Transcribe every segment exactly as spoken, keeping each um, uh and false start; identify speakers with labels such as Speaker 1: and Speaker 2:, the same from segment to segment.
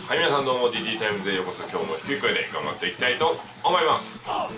Speaker 1: はい、皆さんどうも ディーティー タイムズへようこそ。今日も低い声で頑張っていきたいと思います。はい、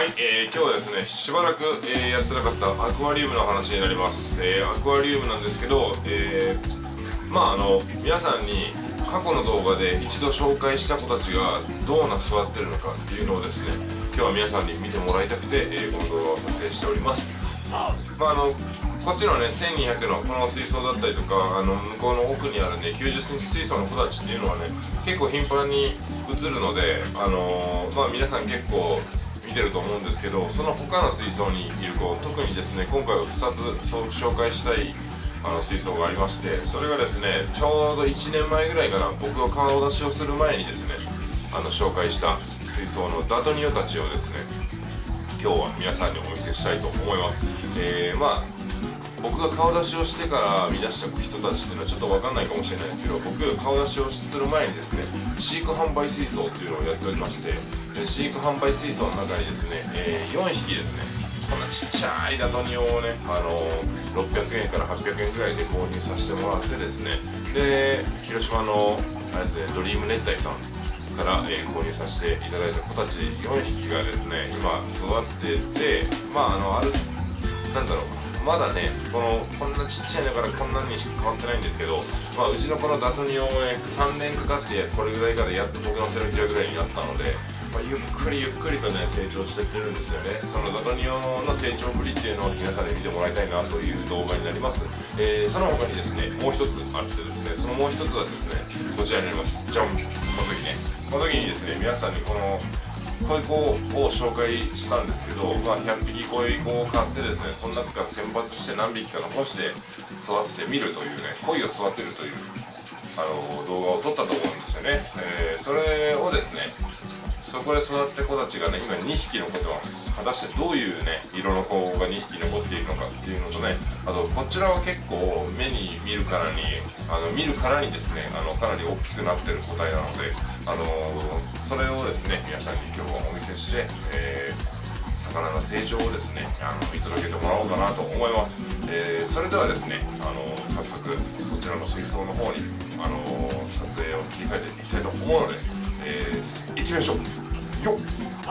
Speaker 1: えー、今日はですね、しばらく、えー、やってなかったアクアリウムの話になります。えー、アクアリウムなんですけど、えー、まああの皆さんに過去の動画で一度紹介した子たちがどうな育ってるのかっていうのをですね、今日は皆さんに見てもらいたくて、えー、この動画を撮影しております。まああのこっちのねせんにひゃくのこの水槽だったりとか、あの向こうの奥にあるねきゅうじゅっセンチ水槽の子たちっていうのはね結構頻繁に映るので、あのー、まあ皆さん結構見てると思うんですけど、その他の水槽にいる子、特にですね今回はふたつそう紹介したいあの水槽がありまして、それがですねちょうどいちねんまえぐらいかな、僕が顔出しをする前にですねあの紹介した水槽のダトニオたちをですね今日は皆さんにお見せしたいと思います。えー、まあ僕が顔出しをしてから見出した人たちっていうのはちょっと分かんないかもしれないですけど、僕顔出しをする前にですね飼育販売水槽っていうのをやっておりまして、飼育販売水槽の中にですね、えー、よんひきですねこんなちっちゃいダトニオをね、あのー、ろっぴゃくえんからはっぴゃくえんぐらいで購入させてもらってですね、で広島のあれですねドリーム熱帯さんから、えー、購入させていただいた子たちよんひきがですね今育ってて、まああのあるなんだろうまだねこのこんなちっちゃいのからこんなにしか変わってないんですけど、まあ、うちのこのダトニオをねさんねんかかってこれぐらいからやっと僕の手のひらぐらいになったので、まあ、ゆっくりゆっくりとね成長してってるんですよね。そのダトニオの成長ぶりっていうのを皆さんで見てもらいたいなという動画になります。えー、その他にですねもう一つあってですね、そのもう一つはですねこちらになります。じゃん。この時ねこの時にですね皆さんにこのこういう子を紹介したんですけど、まあ、ひゃっぴきこういう子を買ってですねその中から選抜して何匹か残して育ててみるというね、鯉を育てるというあの動画を撮ったと思うんですよね。えー、それをですねそこで育って子たちがね今にひき残ってます。果たしてどういうね色の子がにひき残っているのかっていうのとね、あとこちらは結構目に見るからにあの見るからにですねあのかなり大きくなってる個体なので、あのー、それをですね皆さんに今日はお見せして、えー、魚の成長をですねあの見届けてもらおうかなと思います。えー、それではですね、あのー、早速そちらの水槽の方に、あのー、撮影を切り替えていきたいと思うので、えー、行ってみましょうよっ。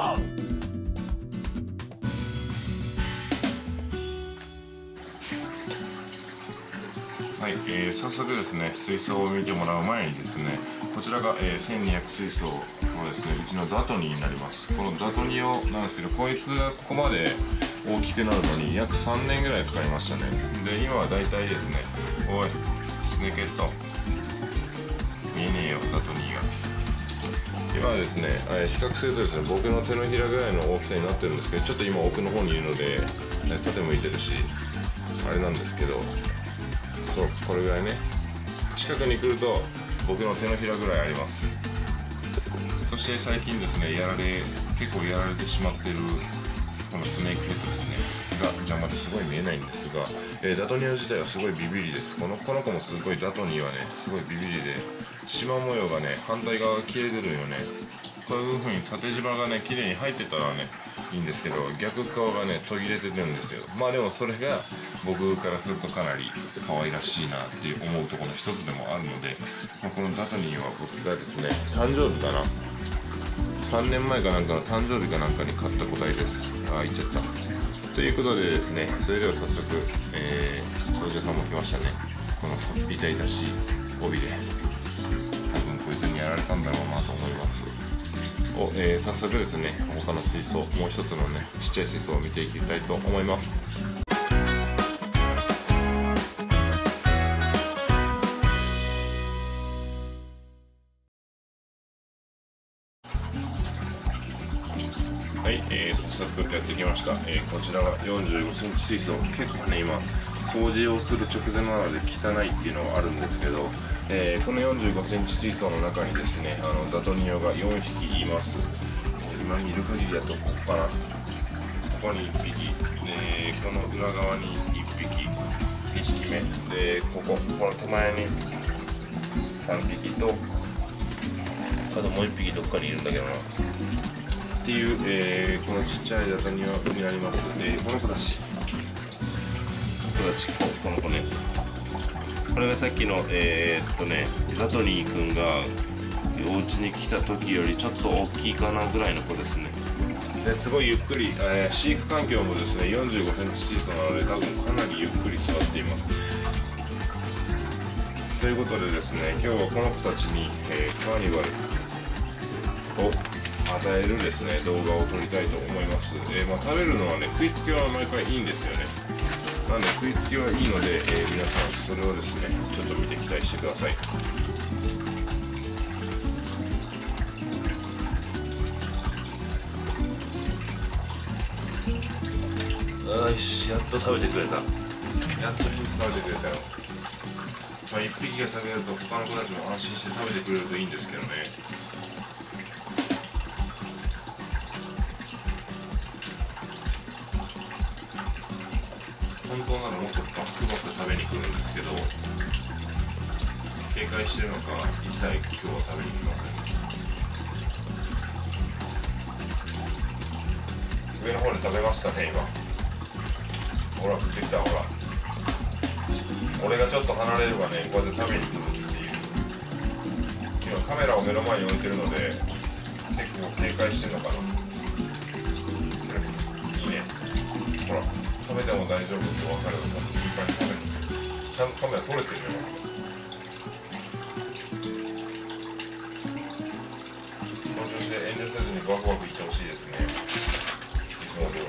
Speaker 1: はい、えー、早速ですね水槽を見てもらう前にですねこちらが、えー、せんにひゃく水槽のですねうちのダトニーになります。このダトニオなんですけど、こいつがここまで大きくなるのに約さんねんぐらいかかりましたね。で今はだいたいですね、おいスネケット見えねえよダトニーが。今はですね、えー、比較するとですね僕の手のひらぐらいの大きさになってるんですけど、ちょっと今奥の方にいるので縦向いてるしあれなんですけど、そうこれぐらいね近くに来ると僕の手のひらぐらいあります。そして最近ですねやられ結構やられてしまってるこのスネークヘッドですねが邪魔ですごい見えないんですが、えー、ダトニオ自体はすごいビビリです。このこの子もすごいダトニーはねすごいビビリで、縞模様がね反対側が切れてるよね。こういう風に縦縞がね綺麗に入ってたらねいいんですけど、逆側がね途切れてるんですよ。まあでもそれが僕からするとかなり可愛らしいなっていう思うところの一つでもあるので、まあ、このダトニーは僕がですね誕生日かなさんねんまえかなんかの誕生日かなんかに買った個体です。ああ言っちゃったということでですね、それでは早速、えー、少女さんも来ましたね。この痛々しい帯で多分こいつにやられたんだろうなと思います。お、えー、早速ですね他の水槽もう一つのねちっちゃい水槽を見ていきたいと思います。はい、えー、早速やってきました。えー、こちらはよんじゅうごセンチ水槽。結構ね今掃除をする直前なので汚いっていうのはあるんですけど、えー、このよんじゅうごセンチ水槽の中にですねあのダトニオがよんひきいます。今見る限りだとここかな、ここにいっぴきでこの裏側にいっぴきにひきめで、こここの手前にさんびきとあともういっぴきどっかにいるんだけどなっていう、えー、このちっちゃいダトニオになります。でこの子たちこの子たちこの子ね、これがさっきのえー、っとねダトニーくんがお家に来た時よりちょっと大きいかなぐらいの子ですね。ですごいゆっくり、えー、飼育環境もですねよんじゅうごセンチシートなので多分かなりゆっくり育っています。ということでですね、今日はこの子たちに、えー、カーニバルを与えるですね動画を撮りたいと思います。えーまあ、食べるのはね、食いつきは毎回いいんですよね。なので食いつきはいいので、えー、皆さんそれをですねちょっと見て期待してください。よし、やっと食べてくれた。やっと一つ食べてくれたよ。まあ、一匹が食べると他の子たちも安心して食べてくれるといいんですけどね。本当ならもっとバックバック食べに来るんですけど、警戒してるのか一切今日は食べに来ません。上の方で食べましたね今。ほら食ってきた。ほら俺がちょっと離れればねこうやって食べに来るっていう。今カメラを目の前に置いてるので結構警戒してるのかな。いいね。ほら食べても大丈夫って分かるのか。いっぱい食べる。ちゃんとカメラ撮れてるよ。この調子で遠慮せずにバクバクいってほしいですね。いつも通り。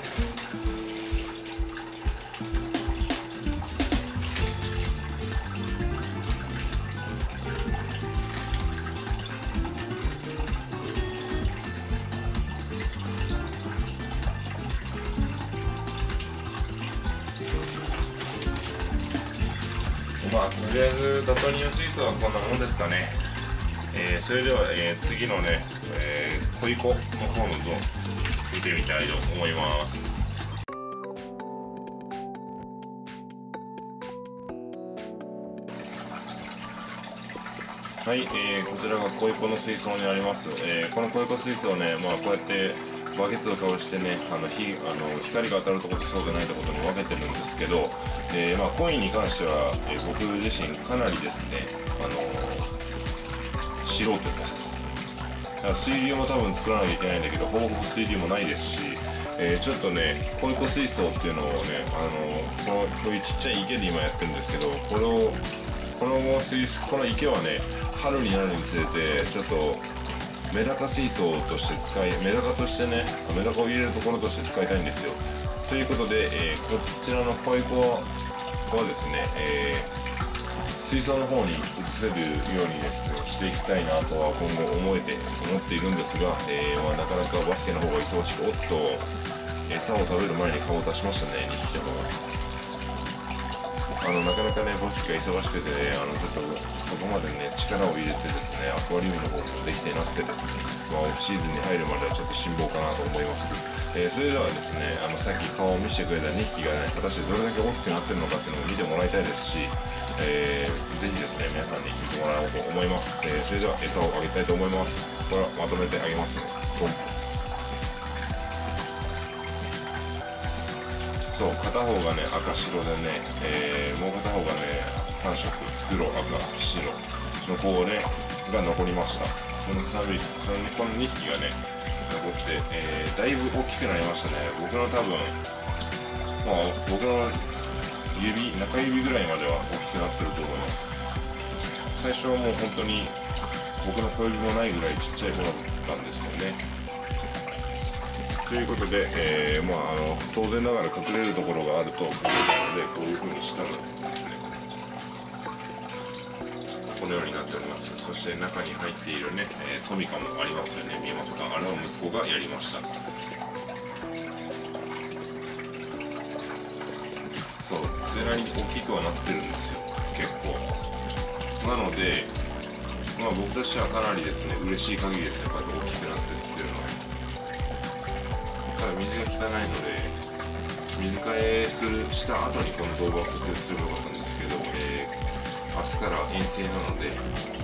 Speaker 1: まあ、とりあえずダトニオ水槽はこんなもんですかね。えー、それでは、えー、次のね、えー、小イコの方のと見てみたいと思います。はい、えー、こちらが小イコの水槽になります。えー、この小イコ水槽ね、まあこうやってバケツをかぶしてね、あの火あの光が当たるところとそうでないところに分けてるんですけど、えーまあ、コインに関しては、えー、僕自身かなりですね、あのー、素人です。だから水流も多分作らなきゃいけないんだけど、ほぼほぼ水流もないですし、えー、ちょっとね、コイコ水槽っていうのをね、あのー、このこういうちっちゃい池で今やってるんですけど、これをこの水この池はね、春になるにつれてちょっとメダカ水槽として使い、メダカとしてね、メダカを入れるところとして使いたいんですよ。ということで、えー、こちらのコイコはですね、えー、水槽の方に移せるようにですね、していきたいなとは今後思えて思っているんですが、えーまあ、なかなかバスケの方が忙しく、おっと餌を食べる前に顔を出しましたね、にひきとも。あのなかなかねバスケが忙しくて、ね、あのちょっとここまでね力を入れてですねアクアリウムの方もできてなくてですね、まあ、オフシーズンに入るまではちょっと辛抱かなと思います。えー、それではですね、あのさっき顔を見せてくれたにひきがね果たしてどれだけ大きくなってるのかっていうのを見てもらいたいですし、えー、ぜひですね皆さんに見てもらおうと思います。えー、それでは餌をあげたいと思います。これはまとめてあげますね。ドン。そう、片方がね赤白でね、えー、もう片方がねさん色、黒、赤、白のこうねが残りました。そのさんびき、このにひきがね残って、えー、だいぶ大きくなりましたね。僕の多分まあ僕の指中指ぐらいまでは大きくなってると思います。最初はもう本当に僕の小指もないぐらいちっちゃい子だったんですよね。ということで、えーまあ、あの当然ながら隠れるところがあると隠れないので、こういう風にしたのですね、このようになっております。そして中に入っているね、えー、トミカもありますよね。見えますか？あれは息子がやりました。そう、それなりに大きくはなってるんですよ、結構。なので、まあ、僕としてはかなりですね嬉しい限りですね、こうやって大きくなってきてるので。ただ水が汚いので、水替えするした後にこの動画を撮影すればよかったんですけど、えー、明日から遠征なので、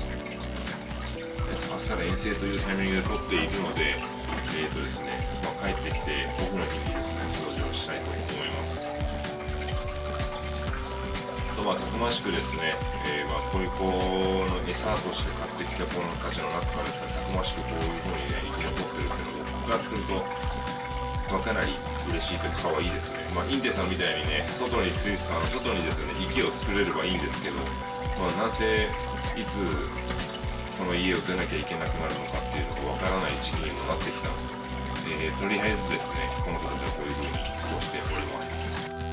Speaker 1: 明日から遠征というタイミングで撮っているので、えーとですね、まあ、帰ってきてオフの日にですね、掃除をしたいと思います。ととまあたくましくですね、えー、まあこういう子の餌として買ってきた子たちの中からですね、たくましくこういう風にね生き残ってるっていうのを僕からすると、まあ、かなり嬉しいというか可愛いですね。まあインテさんみたいにね、外にツイスターの外にですね池を作れればいいんですけど、まあなぜいつこの家を出なきゃいけなくなるのかっていうのがわからない時期にもなってきたので、えー、とりあえずですねこの子たちはこういう風に過ごしております。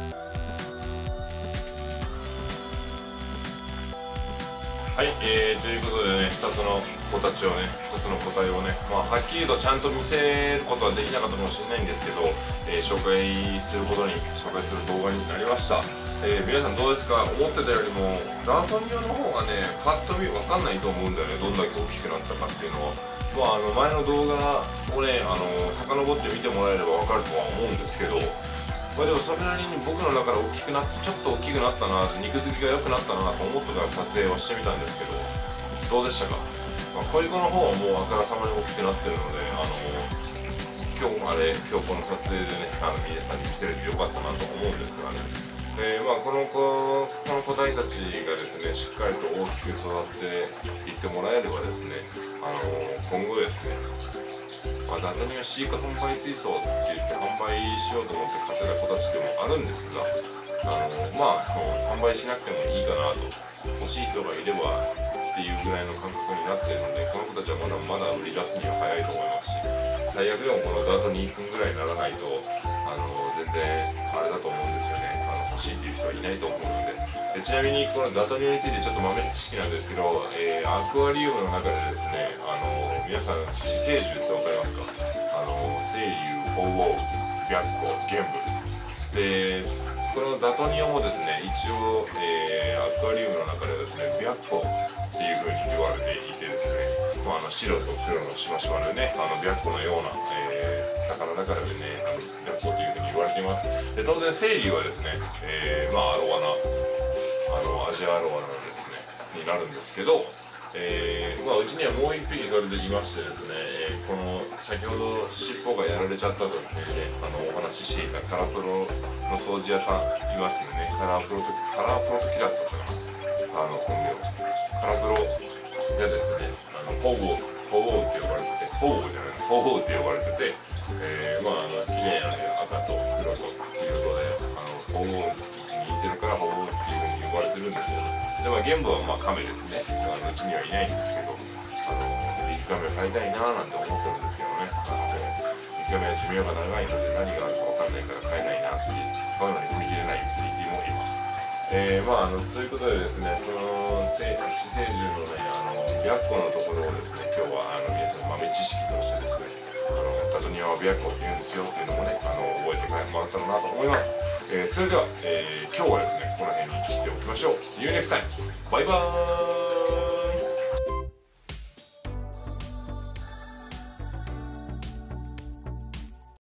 Speaker 1: はい、えー、ということでね、ふたつの子たちをね、ふたつの個体をね、まあ、はっきりとちゃんと見せることはできなかったかもしれないんですけど、えー、紹介することに、紹介する動画になりました。えー、皆さんどうですか？思ってたよりも、ダートニオの方がね、パッと見わかんないと思うんだよね、どんだけ大きくなったかっていうのは。まあ、あの前の動画をね、あの遡って見てもらえればわかるとは思うんですけど、まあでもそれなりに僕の中で大きくなってちょっと大きくなったな、肉付きが良くなったなと思ってから撮影をしてみたんですけど、どうでしたか？まあ、小イコの方はもうあからさまに大きくなってるので、あの今日あれ今日この撮影でね、あの皆さんに見せれてよかったなと思うんですがね。えー、まあこの子この個体たちがですねしっかりと大きく育っていってもらえればですね、あの今後ですね、まあ、ダトニオ飼育販売水槽って言って販売しようと思って買ってた子たちでもあるんですが、あのまあ販売しなくてもいいかなと、欲しい人がいればっていうぐらいの感覚になっているので、この子たちはまだまだ売り出すには早いと思いますし、最悪でもこのダートにいっぷんぐらいにならないとあの全然あれだと思うんですよね。あの欲しいっていう人はいないと思うので。でちなみにこのダトニオについてちょっと豆知識なんですけど、えー、アクアリウムの中でですね、あの皆さん寄生獣って分かりますか？あの青龍、鳳凰、白虎、玄武で、このダトニオもですね一応、えー、アクアリウムの中ではですね白虎っていう風に言われていてですね、まあ、あの白と黒のしましまでね、あの白虎のような、えー、魚だからでね、あの白虎という風に言われています。で当然青龍はですね、えー、まあアロワナあのアジアアロワナですねになるんですけど、えーまあ、うちにはもういっぴきそれでいましてですね、えー、この先ほど尻尾がやられちゃったというね、あのお話ししていたカラプロの掃除屋さんいますよね。カラプロとカラプロとキラスとかな、あの本名カラプロがですね、あのホウオウホウオウって呼ばれてて、ホウオウじゃないホウオウって呼ばれてて、えー、まああの綺麗な、ね、赤と黒と黄色とで、あのホウオウに似てるからホウオウっていう風に呼ばれてるんですけど、でまあ、玄武はまあカメですね。あのうちにはいないんですけど、あのビッグカメ飼いたいなーなんて思ってるんですけどね。あのビッグカメは寿命が長いので何があるか分かんないから飼えないなって買うのに踏み切れないって言ってもいます。えー、まああのということでですね、その寄生獣のね、あの白虎のところをですね、今日はあの皆さん豆知識としてですね、あのダトニオは白虎って言うんですよっていうのもね、あの覚えてもらったらなと思います。えー、それでは、えー、今日はですねこの辺にしておきましょう。See you next time. バイバーイ。